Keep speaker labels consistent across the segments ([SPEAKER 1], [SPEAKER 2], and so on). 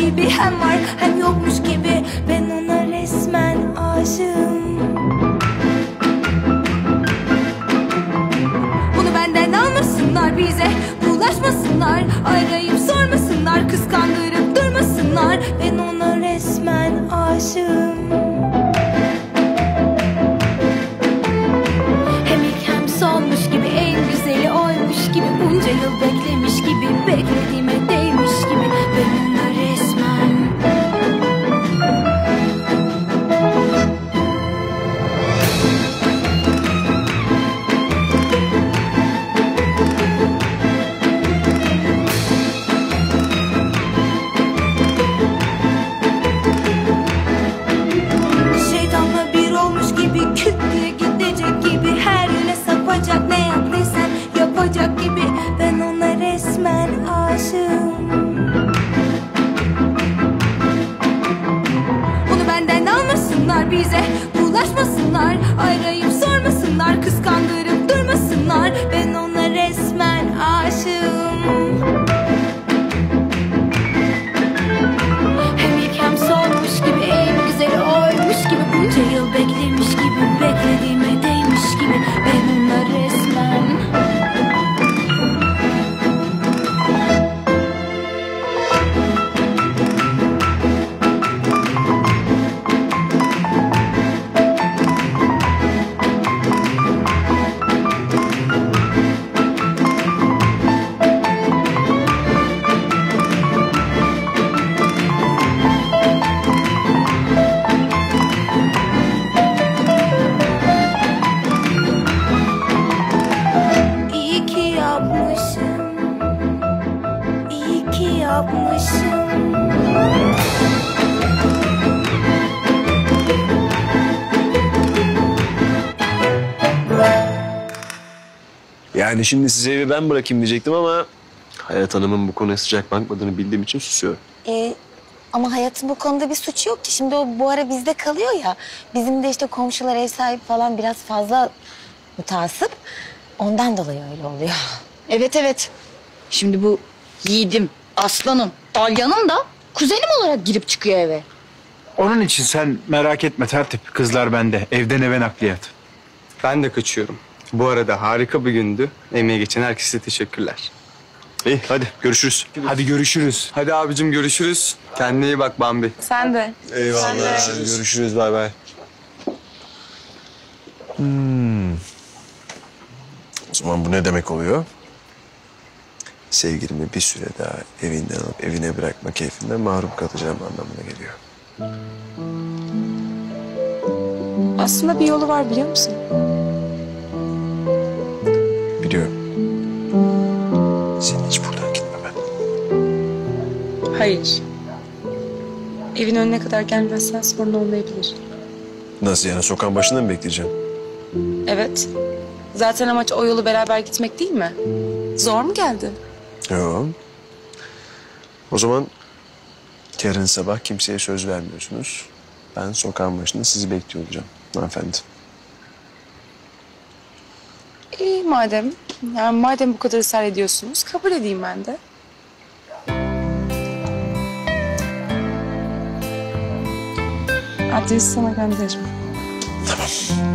[SPEAKER 1] gibi, hem var hem yokmuş gibi. Ben ona resmen aşığım. Bunu benden almasınlar, bize bulaşmasınlar, arayıp sormasınlar, kıskandırıp durmasınlar. Ben ona resmen aşığım. Hem ilk hem sonmuş gibi, en güzeli oymuş gibi, bunca yıl beklemiş gibi, beklediğime değmiş gibi. Ben ona resmen şeytanla bir olmuş gibi, küt diye gidecek gibi, her yöne sapacak, ne yap desen yapacak gibi. Ben ona resmen aşığım. Onu benden almasınlar, bize bulaşmasınlar, arayıp sormasınlar, kıskandırıp durmasınlar. Ben ona resmen aşığım. Hem ilk hem sonmuş gibi, en güzeli oymuş gibi, bunca yıl beklemiş gibi, beklediğime değmiş gibi. Ben ona resmen iyi ki yapmışım, iyi ki yapmışım.
[SPEAKER 2] Yani şimdi size evi ben bırakayım diyecektim ama Hayat Hanım'ın bu konuya sıcak bakmadığını bildiğim için susuyorum.
[SPEAKER 3] Ama Hayat'ın bu konuda bir suçu yok ki. Şimdi o bu ara bizde kalıyor ya. Bizim de işte komşular, ev sahibi falan biraz fazla mutasip. Ondan dolayı öyle oluyor.
[SPEAKER 4] Evet evet. Şimdi bu yiğidim, aslanım, dalyanım da kuzenim olarak girip çıkıyor eve.
[SPEAKER 5] Onun için sen merak etme tertip. Kızlar bende. Evden eve nakliyat.
[SPEAKER 6] Ben de kaçıyorum. Bu arada harika bir gündü. Emeğe geçen herkese teşekkürler.
[SPEAKER 2] İyi hadi görüşürüz.
[SPEAKER 5] Hadi görüşürüz.
[SPEAKER 6] Hadi abicim görüşürüz. Kendine iyi bak Bambi.
[SPEAKER 3] Sen de.
[SPEAKER 2] Eyvallah. Görüşürüz bay bay. O zaman bu ne demek oluyor? Sevgilimi bir süre daha evinden alıp evine bırakma keyfinden mahrum kalacağım anlamına geliyor.
[SPEAKER 7] Aslında bir yolu var, biliyor musun?
[SPEAKER 2] Biliyorum. Senin hiç buradan gitmemen.
[SPEAKER 7] Hayır. Evin önüne kadar gelmezsen sorun olmayabilir.
[SPEAKER 2] Nasıl yani, sokağın başında mı bekleyeceğim?
[SPEAKER 7] Evet. Zaten amaç o yolu beraber gitmek değil mi? Zor mu geldi?
[SPEAKER 2] Yok. O zaman yarın sabah kimseye söz vermiyorsunuz. Ben sokağın başında sizi bekliyor olacağım hanımefendi.
[SPEAKER 7] İyi madem. Yani madem bu kadar ısrar ediyorsunuz, kabul edeyim ben de. Adresi sana gönderirim.
[SPEAKER 2] Tamam.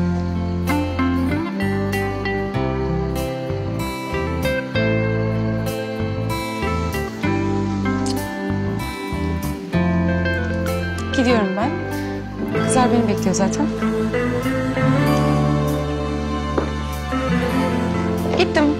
[SPEAKER 7] Gidiyorum ben. Kızlar beni bekliyor zaten. Gittim.